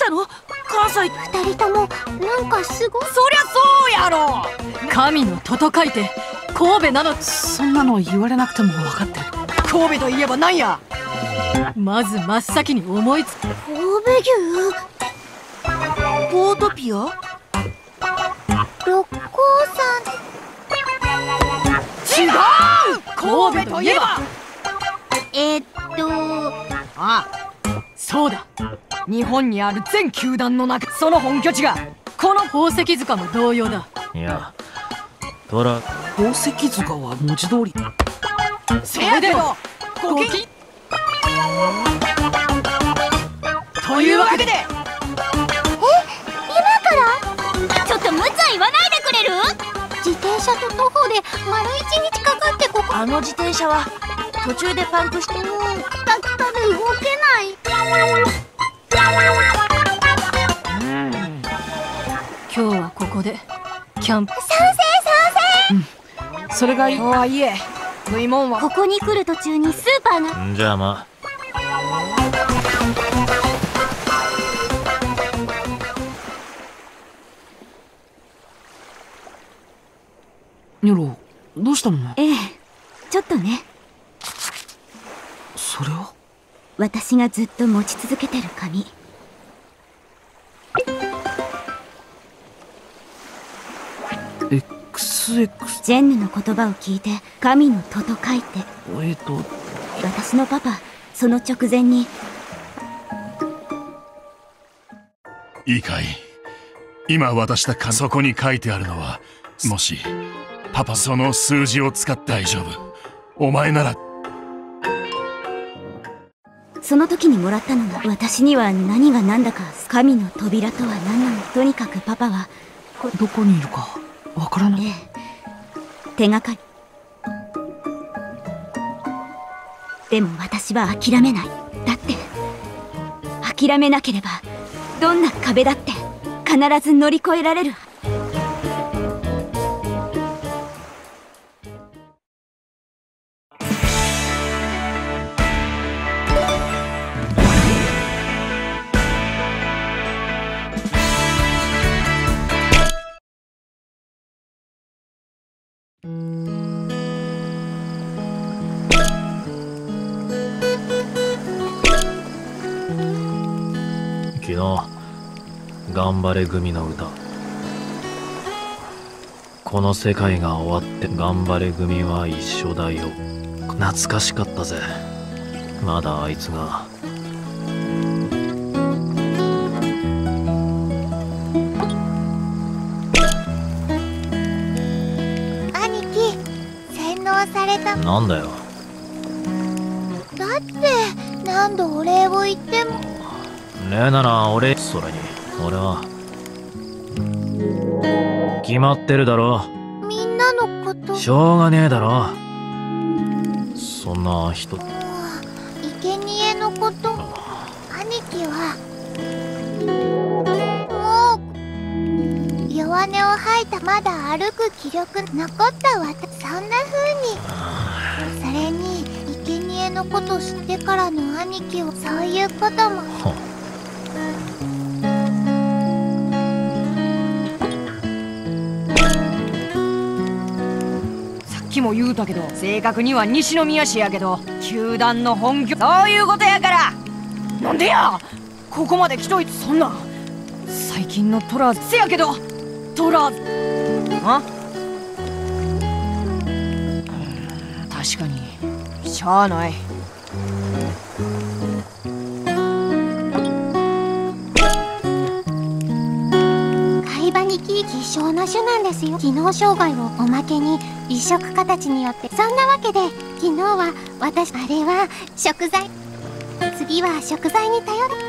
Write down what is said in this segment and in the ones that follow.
したの？関西二人ともなんかすごい。 そりゃそうやろ。 神の戸と書いて神戸なの。 そんなの言われなくても分かってる。神戸といえばなんや。 まず真っ先に思いつく神戸牛、 ポートピア、 六甲山。 違う。神戸といえばあ、 そうだ、 日本にある全球団の中、その本拠地がこの宝石塚も同様だ。 いや、トラ宝石塚は文字通り。 それではごきというわけで、 今からちょっと無茶言わないでくれる？ 自転車と徒歩で丸1日かかってここ。 あの自転車は途中でパンクして、 くたくたで動けない。 今日はここでキャンプ。 賛成。 それがいいとはいえ、食い物はここに来る途中にスーパーが。 んじゃあまあ。 ニョロ、どうしたの？ ええ、ちょっとね。 それは私がずっと持ち続けてる紙。 XX。 ジェンヌの言葉を聞いて神の戸と書いて。私のパパ、その直前に。 いいかい、今渡した紙、そこに書いてあるのは、もしパパその数字を使って大丈夫。お前なら。 その時にもらったのが、私には何が何だか神の扉とは何なの。とにかくパパはどこにいるかわからない。 手がかり。でも私は諦めない。だって諦めなければどんな壁だって必ず乗り越えられる。 昨日頑張れ組の歌。この世界が終わって頑張れ組は一緒だよ。懐かしかったぜ。まだあいつが。 兄貴、洗脳された。 なんだよ。 だって何度お礼を言っても。 ねえなら俺、それに俺は決まってるだろ。 みんなのこと。 しょうがねえだろ、そんな人。 生贄のこと。兄貴はもう弱音を吐いた。まだ歩く気力残ったわ。そんな風に。それに生贄のこと知ってからの兄貴はそういうことも。 さっきも言うたけど、正確には西宮市やけど球団の本拠、そういうことやから。なんでやここまで来といて。そんな最近のトラーズせやけど、トラーズ確かにしゃあない。 海馬ニキ希少な種なんですよ。機能障害をおまけに移植形によって。そんなわけで昨日は私、あれは食材、次は食材に頼る。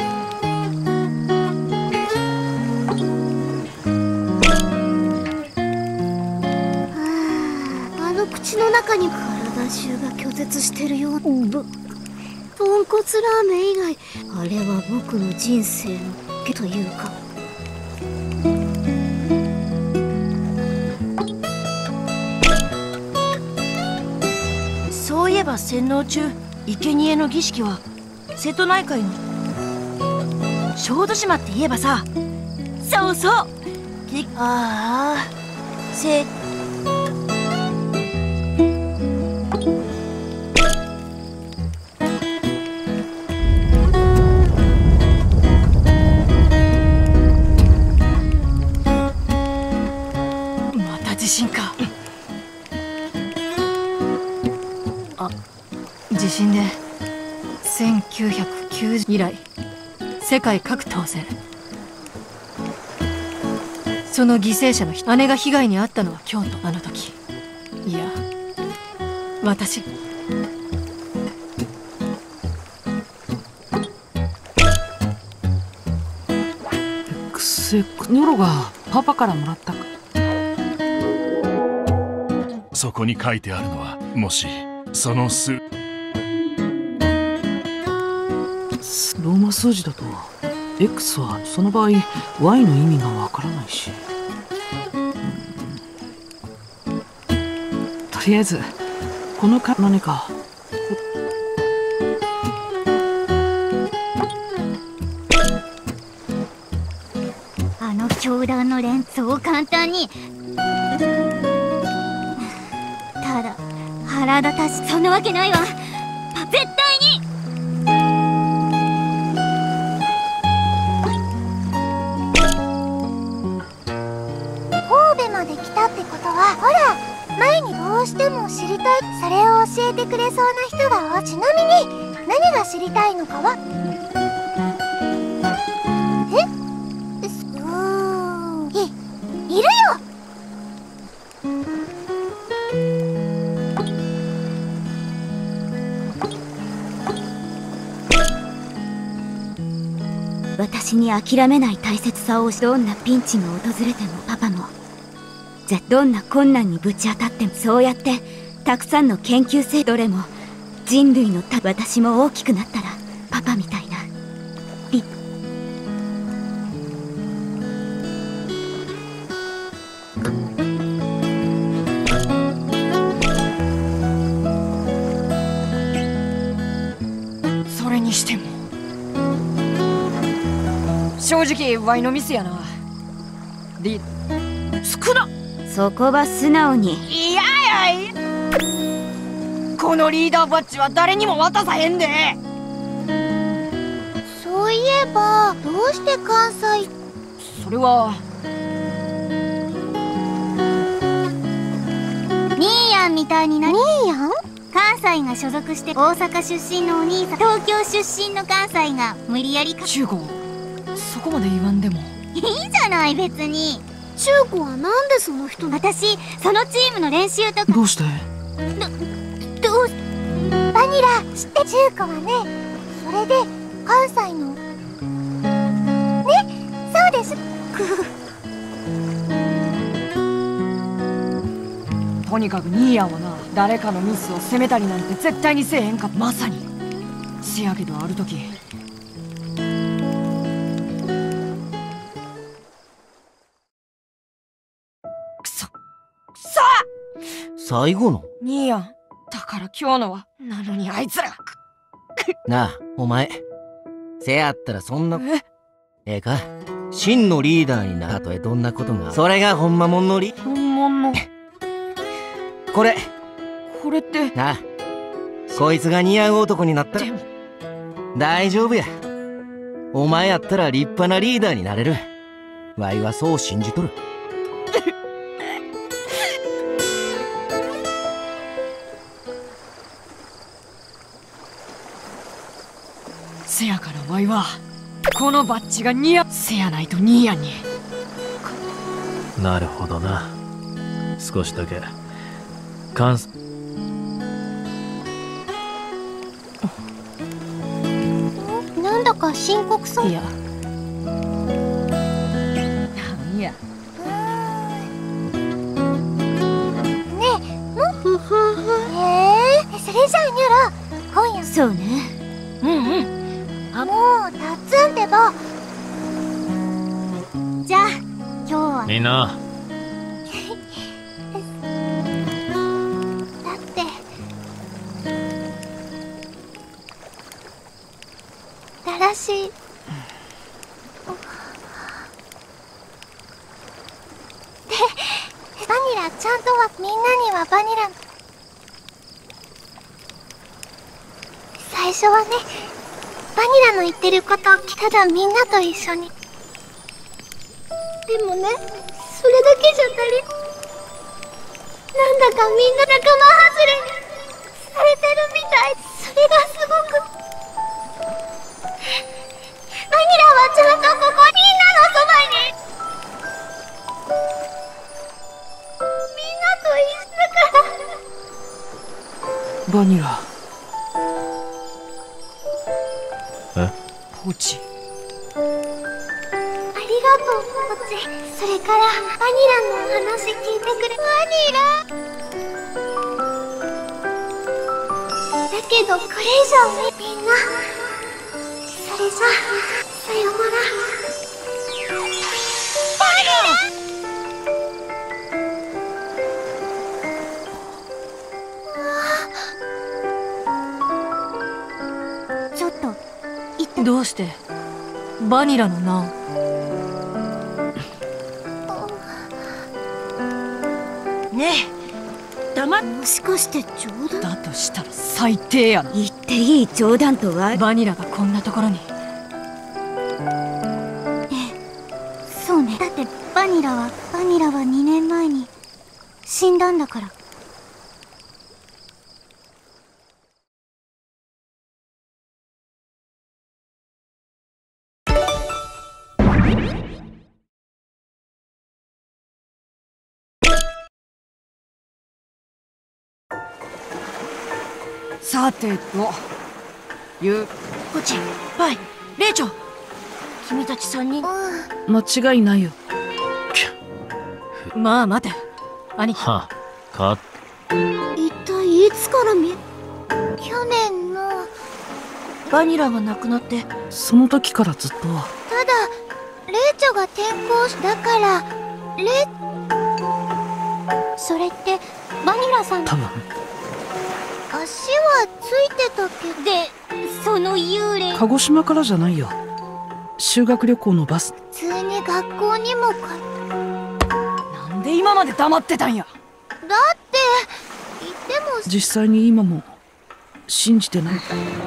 あの口の中に体中が拒絶してるよう。豚骨ラーメン以外、あれは僕の人生の毛というか。 そういえば洗脳中、生贄の儀式は瀬戸内海の小豆島って言えばさ、 そうそう。 ああまた地震か。地震で1990以来世界各当選。その犠牲者の姉が被害に遭ったのは京都。あの時、いや私。 くせ、ニョロがパパからもらったか。 そこに書いてあるのは、もしそのローマ数字だと X はその場合 Y の意味がわからないし、とりあえずこの何かあの教団の連そう簡単にただ腹立たし、そんなわけないわ。絶対に神戸まで来たってことは、ほら前にどうしても知りたい、それを教えてくれそうな人が。ちなみに何が知りたいのかは。いるよ。 私に諦めない大切さを、どんなピンチが訪れてもパパも、どんな困難にぶち当たっても、そうやってたくさんの研究生どれも人類の私も大きくなったらパパみたいなそれにしても正直ワイのミスやな。少な。 そこは素直に。 いやいや、このリーダーバッジは誰にも渡さへんで。 そういえばどうして関西。 それはニーヤンみたいにな。ニーヤン？関西が所属して大阪出身のお兄さん、東京出身の関西が無理やり中古、そこまで言わんでもいいじゃない別に。中古はなんでその人。私そのチームの練習とか。 どうして？ どうバニラ知って。中古はね、それで関西のね、そうです。 とにかくニーヤンはな、誰かのミスを責めたりなんて絶対にせえへんかった。まさに。せやけどある時、くそ最後のニーヤンだから今日のは。なのにあいつら。 なあ、お前。せやったらそんな。ええか、真のリーダーになったとえどんなことが。それがほんまもんの本物のこれってなあ、こいつが似合う男になったらでも大丈夫や。お前やったら立派なリーダーになれる。わいはそう信じとる。 せやからワイはこのバッジが似合う。せやないとニーヤンに。 なるほどな。少しだけなんだか深刻そう。 いや、 なんやそれじゃあニョロ、今夜。 そうね。 もうタッツンってば。じゃあ今日はみんなだってだらしい。 バニラちゃんとはみんなにはバニラ最初はね、バニラの言ってることをただみんなと一緒に。でもね、それだけじゃ足りなんだかみんな仲間外れにされてるみたい。それがすごくバニラはちゃんとここみんなのそばにみんなと一緒だからバニラ。 ポチ。 ありがとう、ポチ。それからバニラの話聞いてくれ。バニラだけどこれ以上ね、みんな。それじゃさようなら。バニラ。ちょっとどうしてバニラの名を。 ねえ、 もしかして冗談？ だとしたら最低やな。 言っていい冗談とは。 バニラがこんなところに。 そうね。だってバニラは2年前に死んだんだから。 さてと、 ポチ、パイ、レイチョ、君たち3人。 間違いないよ。 まあ待て、兄貴。 はか一体いつから去年の。 バニラが亡くなって。 その時からずっと。 ただレイチョが転校しだからそれってバニラさん多分足はついてたけど。で、その幽霊鹿児島からじゃないよ。修学旅行のバス。 普通に学校にもなんで今まで黙ってたんや。 だって言っても実際に今も信じてない。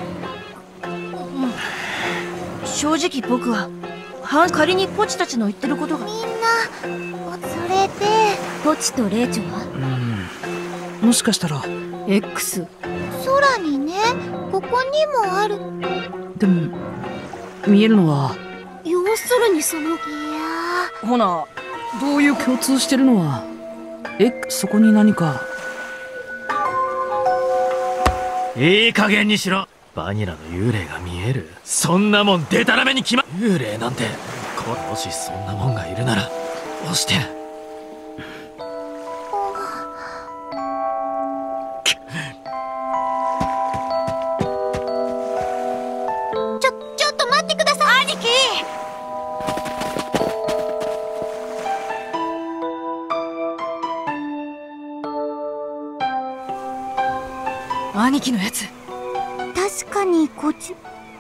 正直僕は仮にポチたちの言ってることが。 みんなそれでポチとレイチョはもしかしたら。 X。 空にね、ここにもある。 でも見えるのは。 要するにその。いやほな、どういう。 共通してるのはそこに何か。 いい加減にしろ。バニラの幽霊が見える。そんなもんデタラメに幽霊なんて。もしそんなもんがいるなら押して。 ちょっと待ってください、兄貴。 兄貴のやつ。 確かにこっち。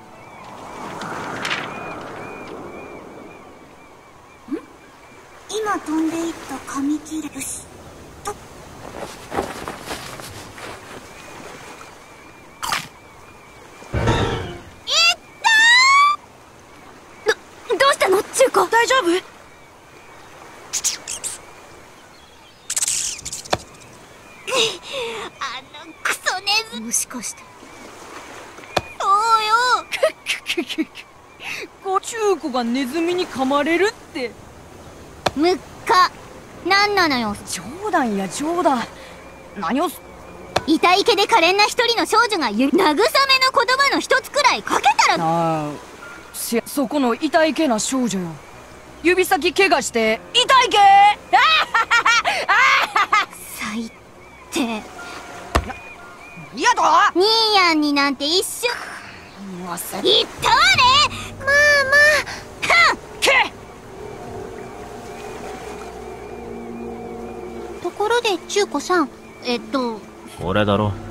今飛んでいった紙切れ。よしと。 どうしたのチュウコ？ 大丈夫？ クソネズ。 もしかして。 そうよ。 ご中古がネズミに噛まれるって。 むっか。なんなのよ。 冗談や冗談。何を痛いけで可憐な一人の少女が慰めの言葉の一つくらいかけたら。 ああ、そこの痛い系な少女よ。指先怪我して痛い系。 最低。 いやと。 ニーヤンになんて一瞬。言ったわね。まあまあ。 け。 ところで中古さん、 俺だろ。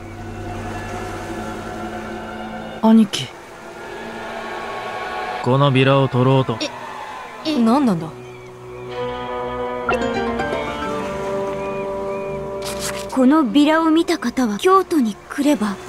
兄貴。 このビラを取ろうと。 何なんだ。 このビラを見た方は京都に来れば。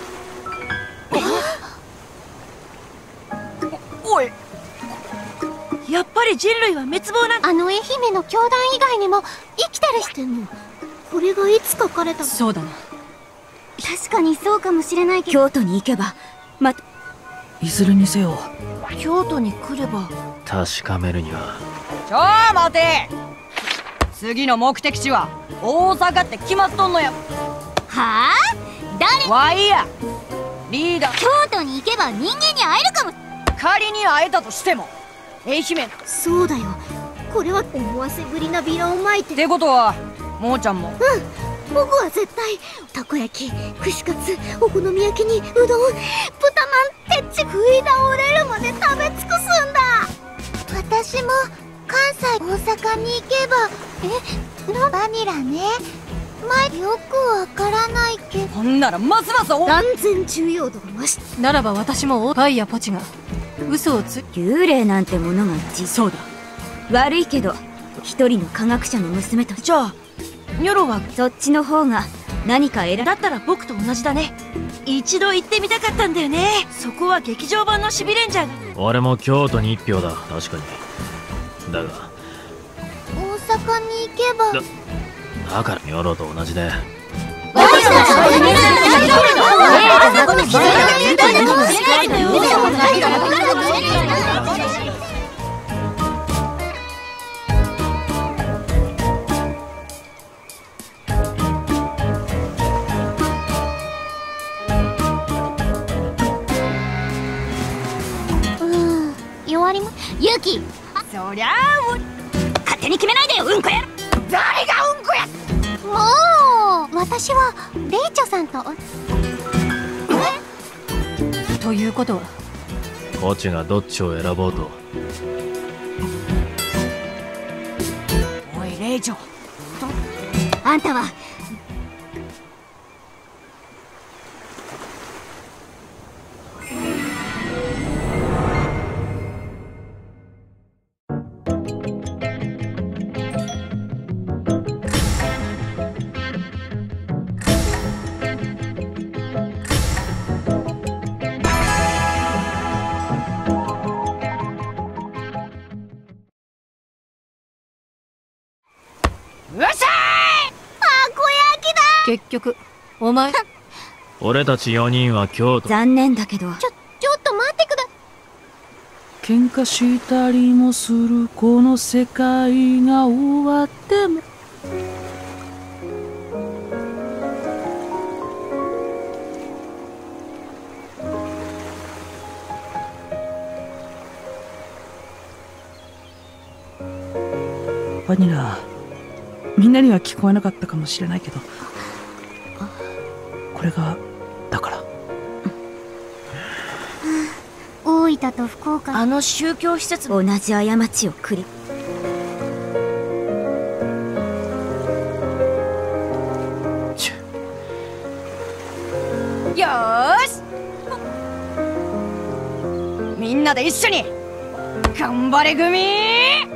おい、 やっぱり人類は滅亡なん。 あの愛媛の教団以外にも生きてる人も、これがいつ書かれた。 そうだな。 確かにそうかもしれないけど、京都に行けばまた。 いずれにせよ京都に来れば。 確かめるには。 ちょー待て。次の目的地は大阪って決まっとんのや。 はあ？誰？ わいやリーダー。 京都に行けば人間に会えるかも。 仮に会えたとしても愛媛そうだよ。これは思わせぶりなビラをまいて。 ってことはもーちゃんも。 僕は絶対たこ焼き、串カツ、お好み焼きにうどん、豚まん、てっち食い倒れるまで食べ尽くすんだ。私も関西、大阪に行けば。バニラね。よくわからないけど。 ほんならますます断然重要度が増し。 ならば私もパイやポチが嘘をつ。 幽霊なんてものがそうだ。 悪いけど一人の科学者の娘と。 じゃあニョロはそっちの方が何かだったら僕と同じだね。一度行ってみたかったんだよね。そこは劇場版のシビレンジャーが。 俺も京都に1票だ。確かに。だが大阪に行けば。 だからニョロと同じで。 弱りもユキ。 そりゃあ勝手に決めないでよ、うんこや。 誰がうんこや。 もう私はレイチョさんと。 ということはコチがどっちを選ぼうと。 おいレイチョ、 あんたはうっしゃーい。 結局お前。 俺たち4人は京都。 残念だけど。 ちょっと待ってくだ。 喧嘩したりもするこの世界が終わっても。バニラ、みんなには聞こえなかったかもしれないけど、これがだから。 大分と福岡。 あの宗教施設同じ過ちを繰り。 よーし、みんなで一緒に頑張れ組。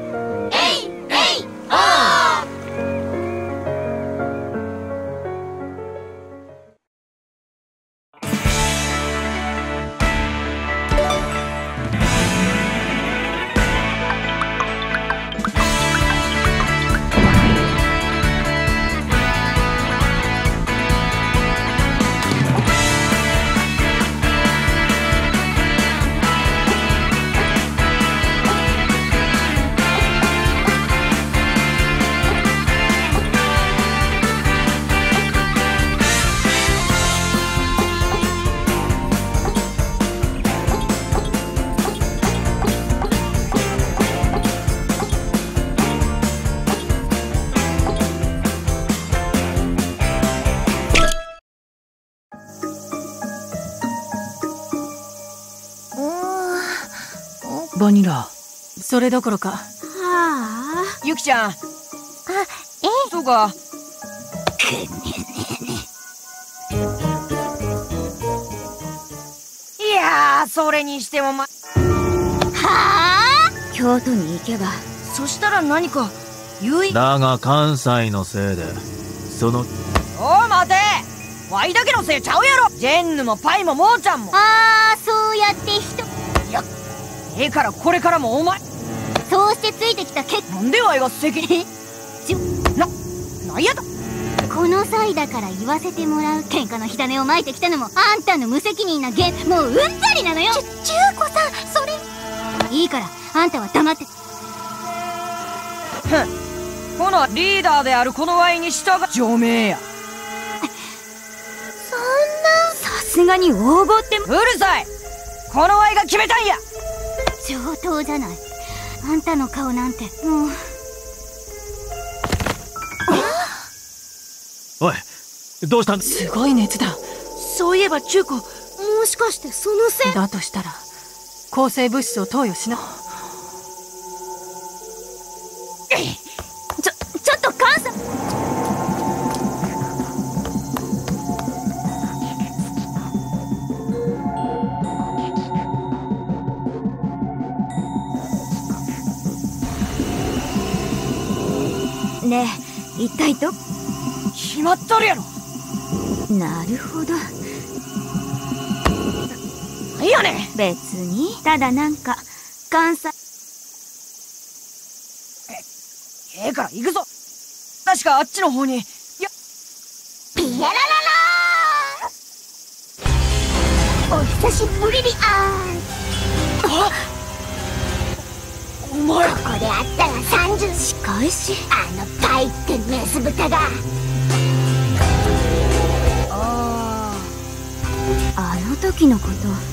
バニラ、 それどころか。 ゆきちゃん。そうか。いやー、それにしても京京都に行けば。 そしたら何か有意。 だが関西のせいでその。 おい待て、ワイだけのせいちゃうやろ。ジェンヌもパイもモーちゃんも。 そうやっていや、ええからこれからもお前。 そうしてついてきたなんでワイが責任なんやだ。 この際だから言わせてもらう。喧嘩の火種をまいてきたのもあんたの無責任なもううんざりなのよ。中子さん、それいいからあんたは黙って。 このリーダーであるこのワイに従う除名や。 さすがに横暴って。 うるさい、このワイが決めたんや。 上等じゃない。あんたの顔なんてもう。 おい、どうしたんだ。 すごい熱だ。 そういえば中子、 もしかしてそのせい。 だとしたら抗生物質を投与しな。 ちょっと関西。 ねえ、一体決まっとるやろ。 なるほど。 なんやねん。 別に、ただなんか関西。 ええから行くぞ。確かあっちの方に。 ピヤラララー、お久しぶりりお前、 ここで会ったら30。 仕返し。 パイってメス豚が。 あの時のこと。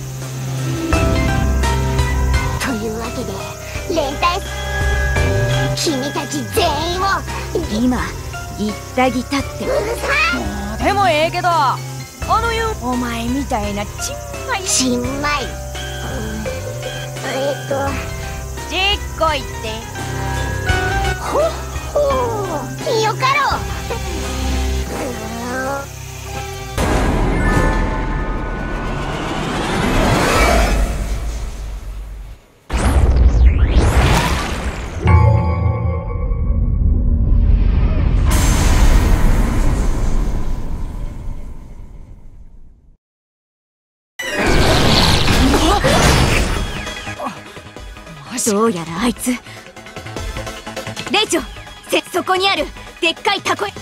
というわけで連帯。君たち全員を。 今言ったぎたって。 うるさい。 でもええけど、お前みたいなちんまい。 ちんまい。 ちっこいって。 ほっほー、よかろう。 どうやらあいつ。レイチョ、そこにあるでっかいタコ。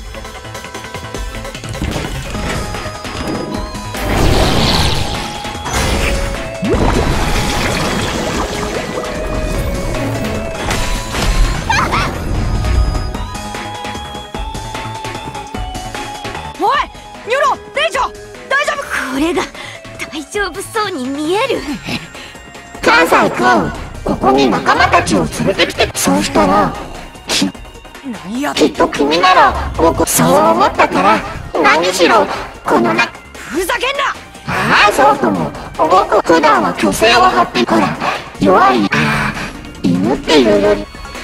おいニュロ、レイチョ、大丈夫。 これが大丈夫そうに見える。 関西君、ここに仲間たちを連れてきて。そうしたらなんやきっと君なら僕そう思ったから。何しろこの中。 ふざけんな。 そうとも。僕普段は虚勢を張ってから弱い犬っていうより。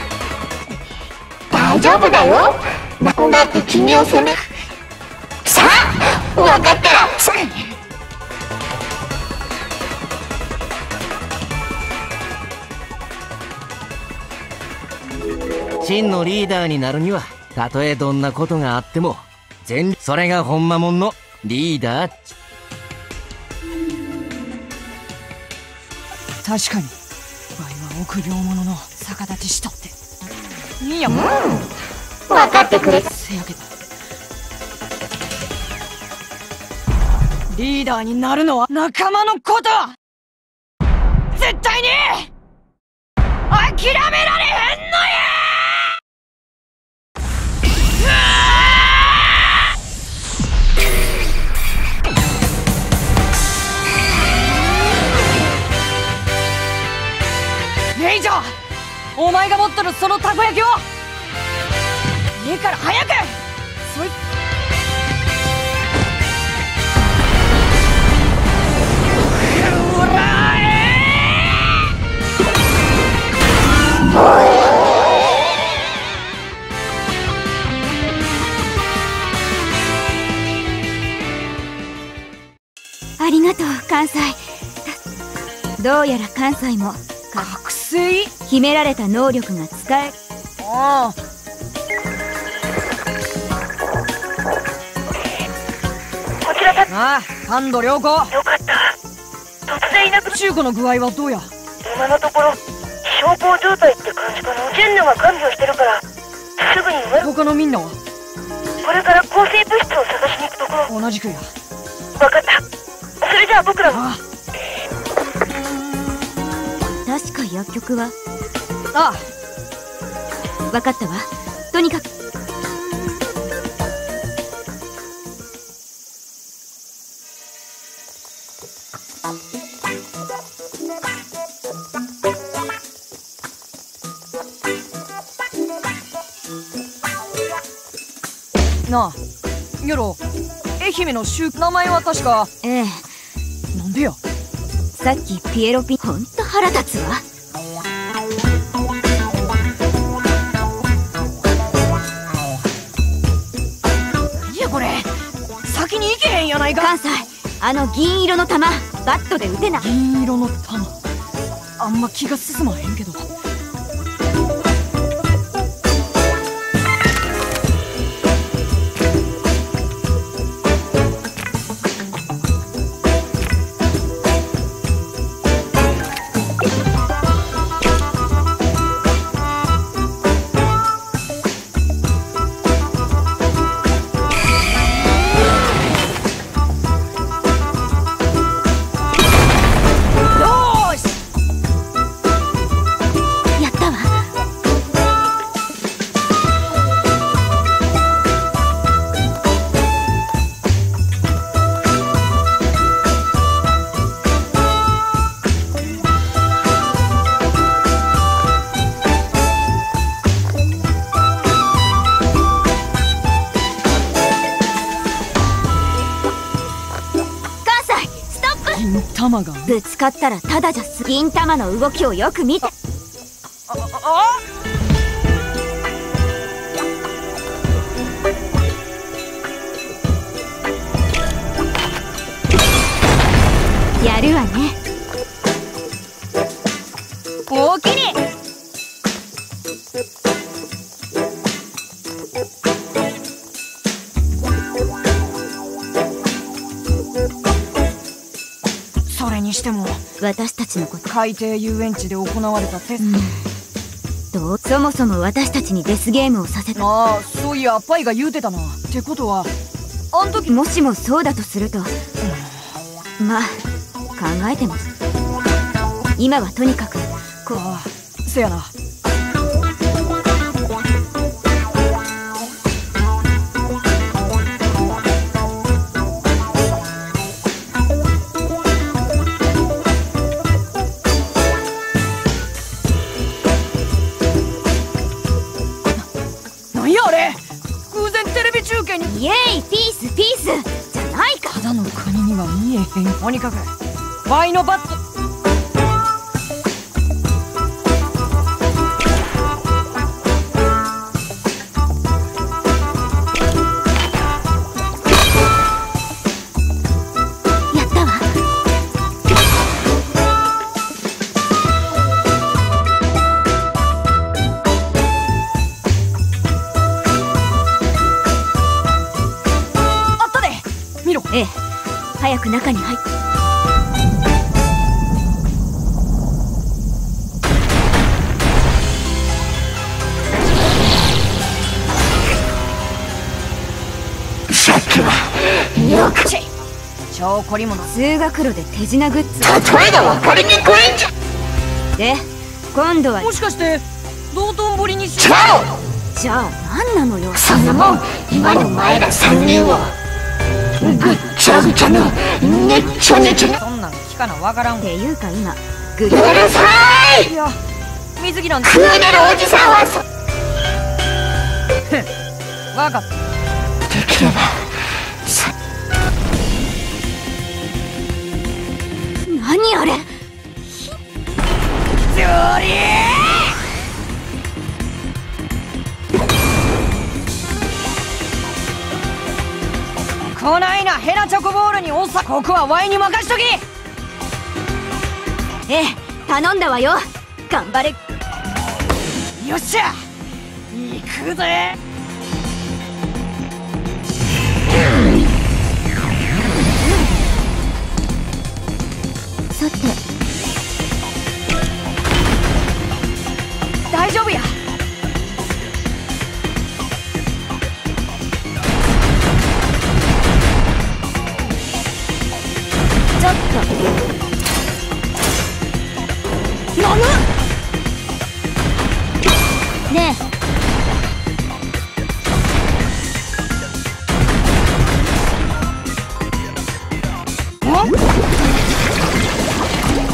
大丈夫だよ。なんだって君を責め。さあ分かったら真のリーダーになるには、たとえどんなことがあってもそれがほんまもんのリーダー。 確かにワイは臆病者の逆立ちしとっていいやもん。 分かってくれ。 せやけどリーダーになるのは仲間のこと絶対に諦められへんのや。レイジャー、お前が持っとるそのたこ焼きを。いいから早く。そいありがとう関西。どうやら関西も覚醒？ 秘められた能力が使え。 ああ。 こちらだ。 ああ、感度良好。 よかった。突然いなく。 中古の具合はどうや？ 今のところ小康状態って感じかな。ジェンヌが看病してるからすぐに終わる。 他のみんなは？ これから抗生物質を探しに行くところ。 同じくや。 分かった。それじゃあ僕らも。 あ確か薬局は。 あ。 分かったわ。とにかく。 なあ、ヨロ、愛媛の名前は確か。 ええ。 なんでや。 さっきピエロピン、ほんと腹立つわ。 いやこれ、先に行けへんやないか。 関西、あの銀色の玉、バットで撃てない。 銀色の玉、あんま気が進まへんけど。 ぶつかったらただじゃ銀玉の動きをよく見て。やるわね。 おおきに。それにしても私たちのこと。 海底遊園地で行われたテスト、 そもそも私たちにデスゲームをさせた。 ああ、そういやパイが言うてたな。ってことはあん時。 もしもそうだとすると、まあ考えてます。今はとにかくああ、せやな。なんやあれ、偶然テレビ中継に。 イエーイ、ピースピースじゃないか。 ただのカニには見えへん。とにかくワイのバット。 ええ、早く中に入って。 さっきはよくち超凝り物。 通学路で手品グッズ。 例えが分かりにくいんじゃ。 で、今度はもしかして道頓堀にし。 じゃあ何なのよ。 そんなもん今の前ら3人をぐっちゃぐちゃのねっちゃねちゃ。そんなん聞かなわからん。 っていうか今うるさい。いや水着なんて。クーネルおじさんはわかった。できれば何あれ。 こないなヘナチョコボールにおさ。ここはワイに任しとき。 ええ、頼んだわよ。 頑張れ。 よっしゃ行くぜ。 さて大丈夫や。 ちょっとなぬねん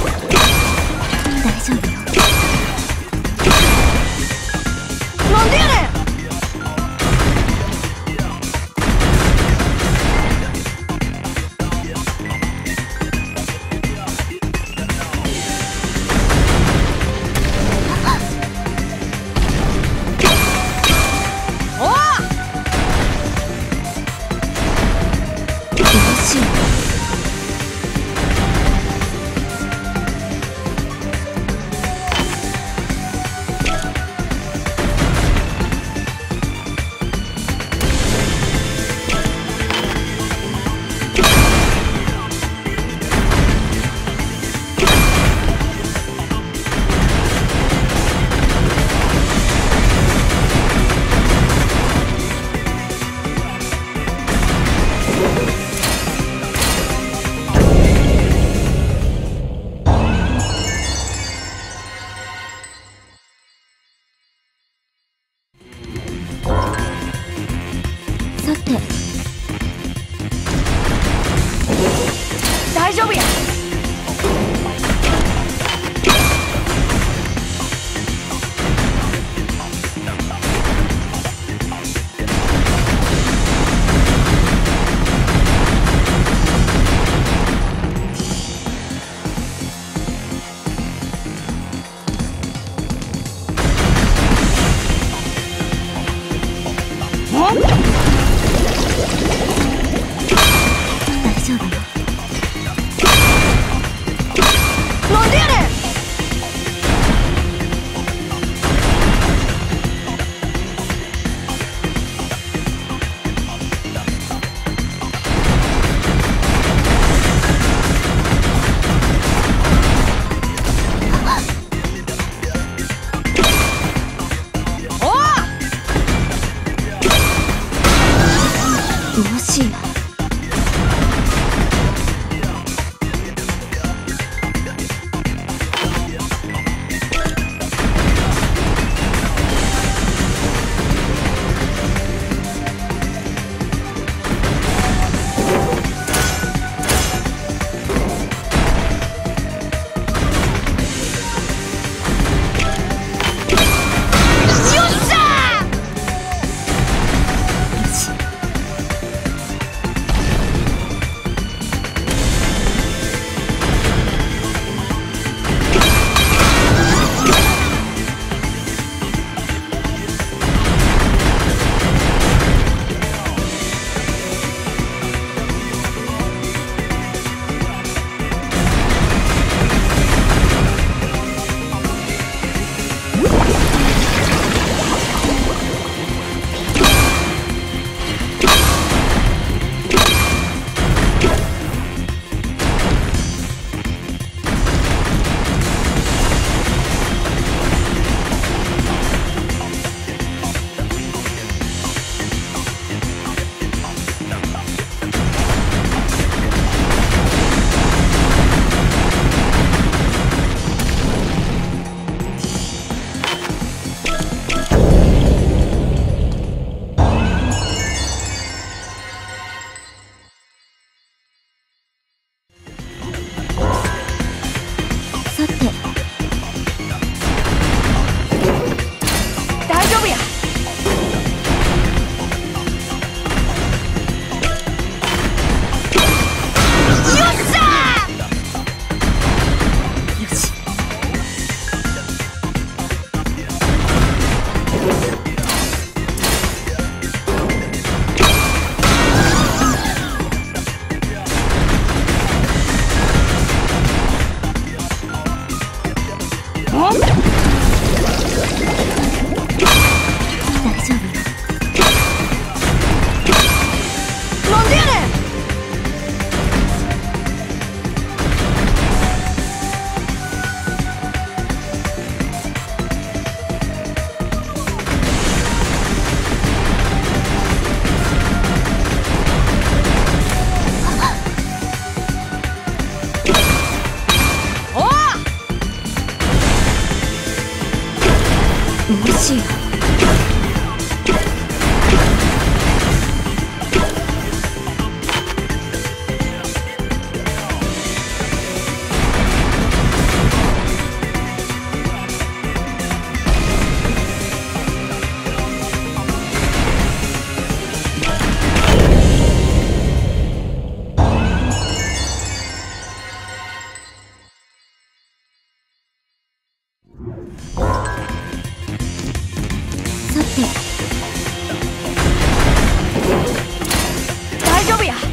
もしや大丈夫や。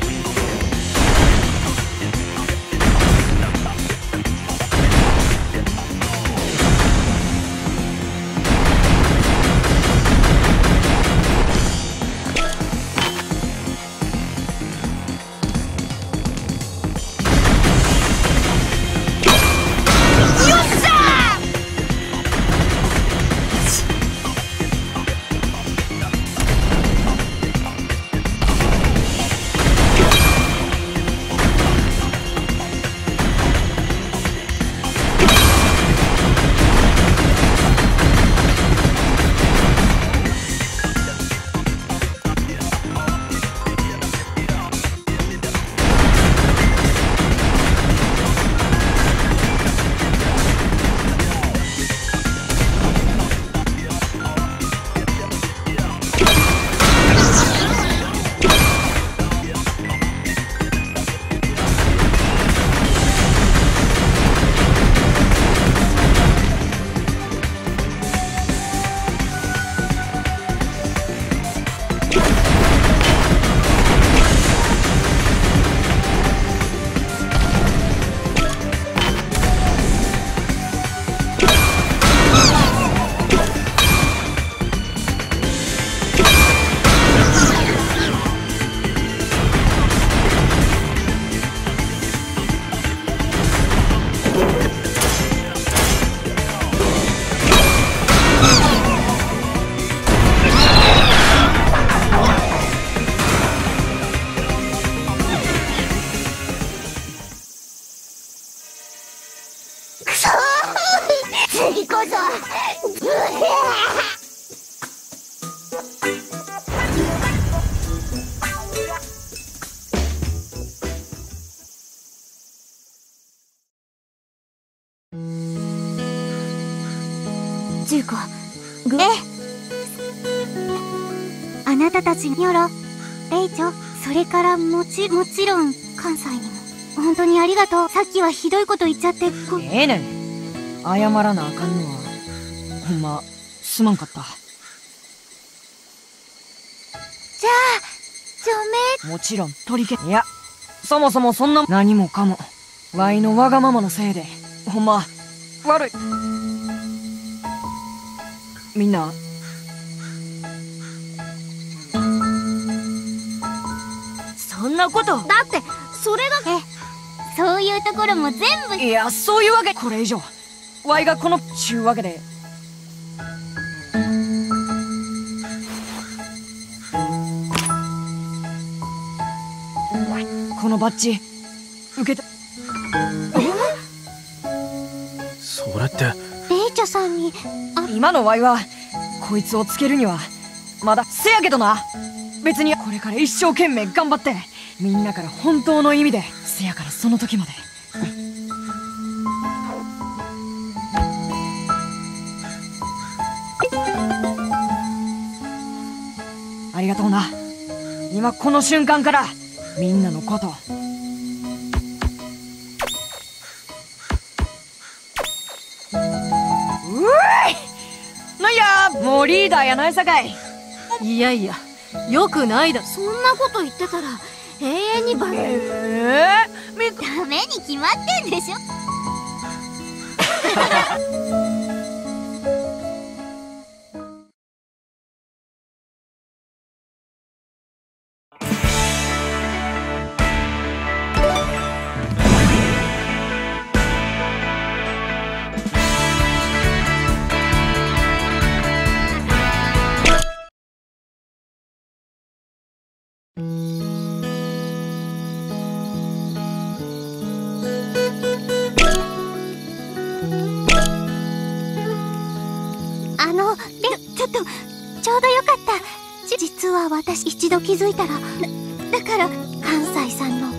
次こそジュウコ、 あなたたちニョロ、レイチョ、それからもちろん関西にも本当にありがとう。さっきはひどいこと言っちゃってええねん。謝らなあかんのはほんますまんかった。 じゃあ除もちろん取り消いや、そもそもそんな何もかもワイのわがままのせいでほんま悪い。みんなそんなことだってそれがそういうところも全部いや、そういうわけ。これ以上ワイがこのちゅうわけでこのバッジ受けて。 それってレイチョさんに今のワイはこいつをつけるにはまだせやけどな。別にこれから一生懸命頑張ってみんなから本当の意味でせやからその時までありがとうな。今この瞬間からみんなのことなんやもうリーダーやないさかい。 いやいや、よくないだ。 そんなこと言ってたら永遠にダメに決まってんでしょ。 ちょっとちょうどよかった。実は私一度気づいたら、だから関西さんの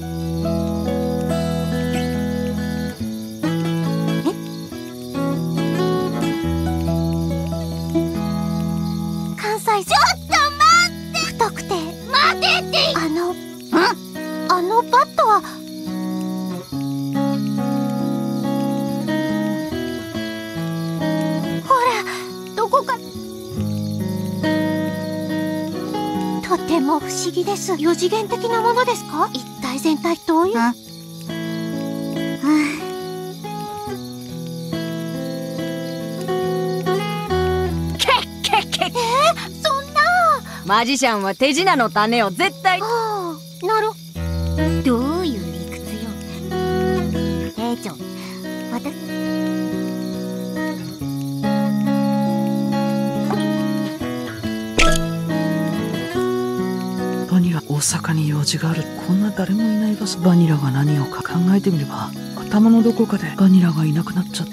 関西さん、ちょっと待って。太くて待てって。あのバットはほら、どこかとても不思議です。4次元的なものですか？一体全体どういう？そんな。 マジシャンは手品の種を絶対。 なる。どういう理屈よ。兵長、 バニラ、大阪に用事がある。こんな誰もいない場所。バニラが何をか考えてみれば、頭のどこかでバニラがいなくなっちゃった。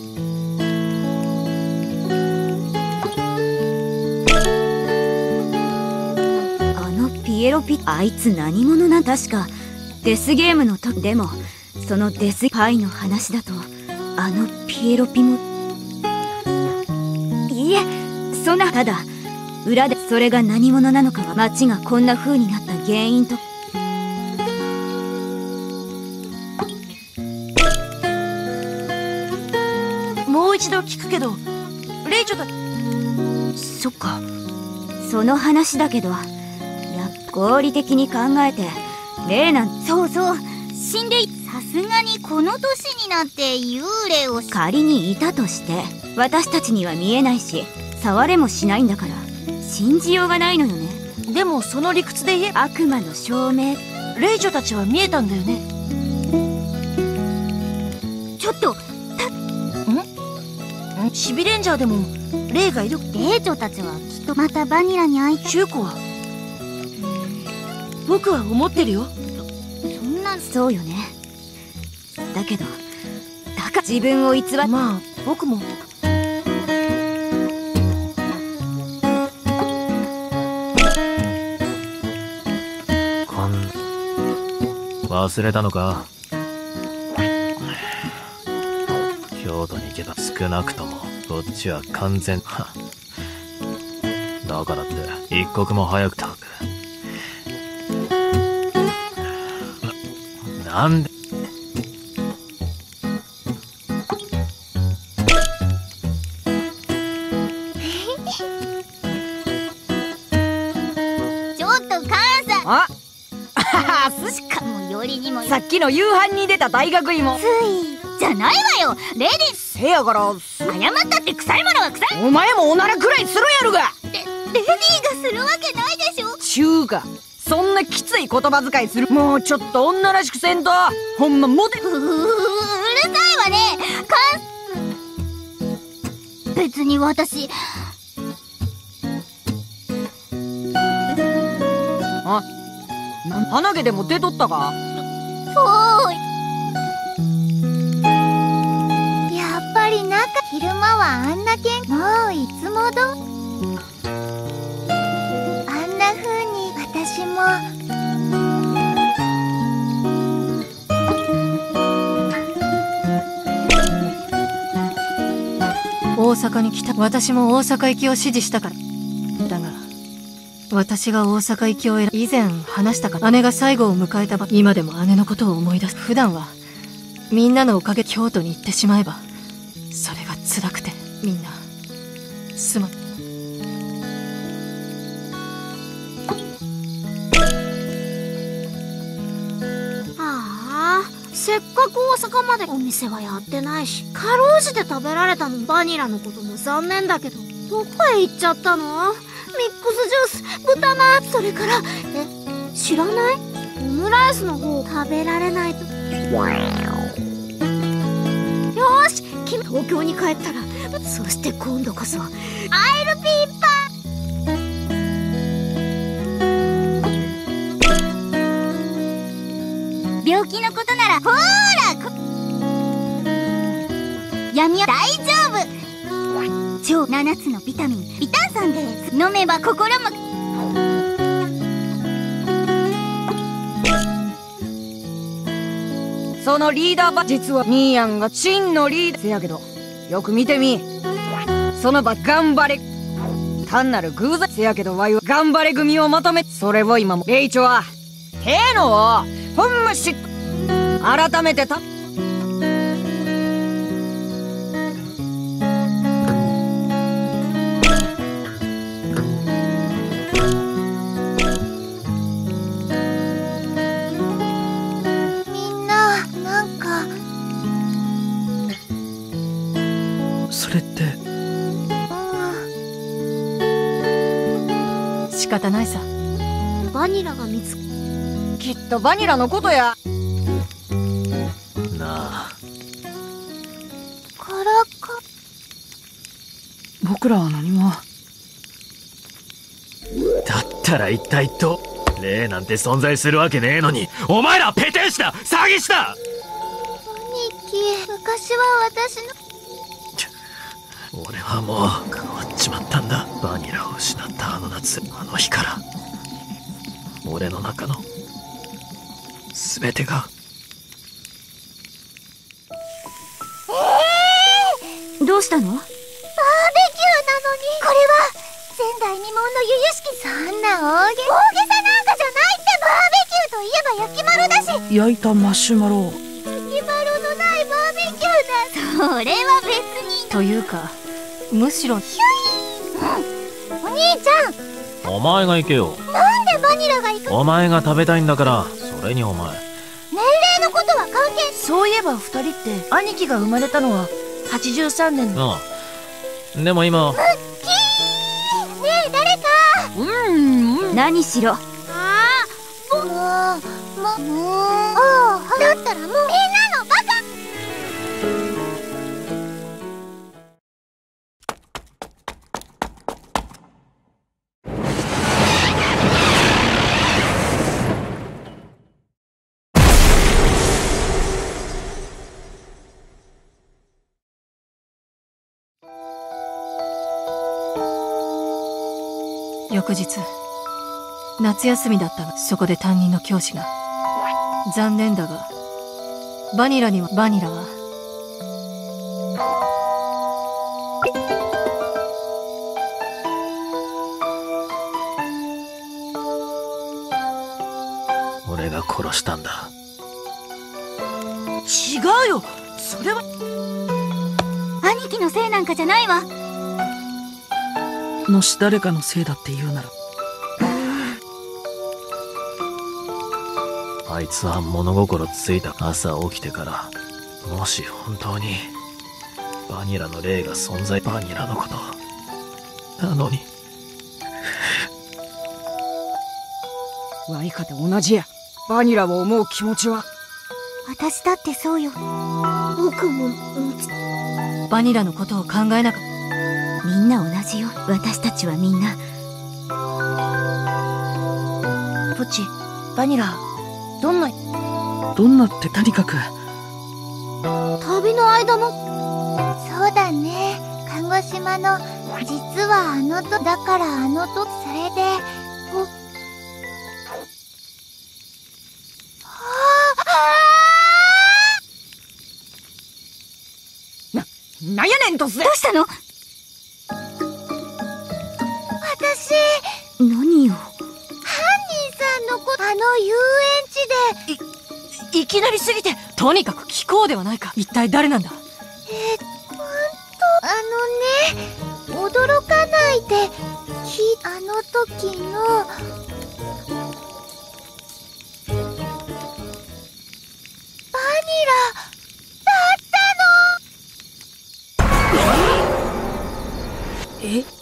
ピエロピ、あいつ何者なん？確かデスゲームの時でも、そのデスパイの話だと、あのピエロピも。いいえ、そんな。ただ裏でそれが何者なのかは、街がこんな風になった原因と。 もう一度聞くけど、レイチョだ。 そっか、その話だけど、合理的に考えて、霊なんて。 そうそう、死んでさすがにこの年になって幽霊を。 仮にいたとして、私たちには見えないし、触れもしないんだから、信じようがないのよね。 でもその理屈で言え、 悪魔の証明。 レイジョたちは見えたんだよね。 ちょっと、 シビレンジャーでも霊がいる。 霊女たちはきっとまたバニラに会い。 中古は僕は思ってるよ。 そんな。 そうよね。だけど、だから自分を偽り。 まあ僕も。 忘れたのか？京都に行けば少なくともこっちは完全。だからって一刻も早くたく。なんで。 ちょっと関西。 あ寿司か。 もうよりにも。 さっきの夕飯に出た大学芋。 ついじゃないわよ、レディー。 せやから謝ったって臭いものは臭い。 お前もおならくらいするやるが。 レディーがするわけないでしょ。 ちゅうか、そんなきつい言葉遣いする。もうちょっと女らしくせんと。ほんまモテ。 うるさいわね。別に私。 鼻毛でも出とったか？ そう。やっぱり昼間はあんなもういつもどあんな風に私も。 大阪に来た。私も大阪行きを指示したから。だが私が大阪行きを以前話したか。姉が最後を迎えた場。今でも姉のことを思い出す。普段はみんなのおかげ。京都に行ってしまえばそれが辛くて。みんなすまん。 せっかく大阪までお店はやってないし、かろうじて食べられたの。バニラのことも残念だけど、どこへ行っちゃったの？ミックスジュース、豚まん、それから、知らない？オムライスの方食べられないと。よーし、君東京に帰ったら、そして今度こそ、アイルピーパー。病気のことなら、ほーら闇は大丈夫。超 7つのビタミンビタン酸です。飲めば心も。 そのリーダー実はニーヤンが真のリーダーせやけど、よく見てみ。その場頑張れ単なる偶然せやけど、ワイは頑張れ組をまとめ、それを今もレイチョはてーのをほんま改めてみんな、なんかそれって仕方ないさ。 バニラが見つけ、 きっとバニラのことや。 なあ、 カラカ。 僕らは何も。 だったら一体霊なんて存在するわけねえのに、お前らペテン師だ、詐欺師だ。 兄貴、昔は私の。 俺はもう変わっちまったんだ。バニラを失ったあの夏、あの日から俺の中の全てが。 どうしたの？ バーベキューなのに。これは前代未聞の由々しき。そんな大げさなんかじゃないって。バーベキューといえば焼き丸だし。 焼いたマシュマロ。 焼き丸のないバーベキューだ。それは別に。 というか、むしろお兄ちゃん、 お前が行けよ。 なんでバニラが行く。 お前が食べたいんだから。それにお前、 年齢のことは関係。 そういえば2人って兄貴が生まれたのは83年の。 ああ、でも今。 ねえ、誰か。 何しろ。 もうだったらもうみんなのバカ。 翌日、夏休みだったが、そこで担任の教師が、残念だがバニラは俺が殺したんだ。 違うよ、それは兄貴のせいなんかじゃないわ。 もし誰かのせいだって言うなら。 あいつは物心ついた。朝起きてから、もし本当にバニラの霊が存在、バニラのことなのに。 ワイかて同じや。バニラを思う気持ちは。 私だってそうよ。僕もバニラのことを考えなかった。 みんな同じよ。私たちはみんな。 ポチ、バニラ、どんなってとにかく。 旅の間も。そうだね、鹿児島の。実はだからそれで。 なんやねん突然。 どうしたの？ 私、 何よ。 犯人さんの遊園地で。 いきなりすぎて。 とにかく聞こうではないか。一体誰なんだ。 驚かないで。あの時の。バニラだったの。 え？